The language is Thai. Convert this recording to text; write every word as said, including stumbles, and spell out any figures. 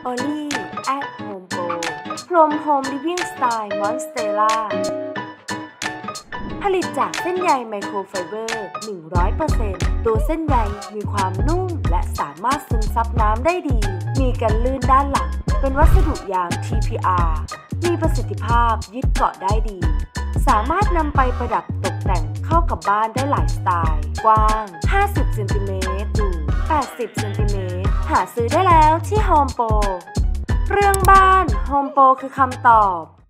Only at Home Pro From Home Living Style Monstera ผลิตจากเส้นใยไมโครไฟเบอร์ หนึ่งร้อยเปอร์เซ็นต์ ตัวเส้นใยมีความนุ่มและสามารถซึมซับน้ำได้ดี มีกันลื่นด้านหลัง เป็นวัสดุยาง ที พี อาร์ มีประสิทธิภาพยึดเกาะได้ดี สามารถนำไปประดับตกแต่งเข้ากับบ้านได้หลายสไตล์ กว้าง ห้าสิบเซนติเมตรสูงแปดสิบเซนติเมตร หาซื้อได้แล้วที่ Home Pro เรื่องบ้าน Home Pro คือคำตอบ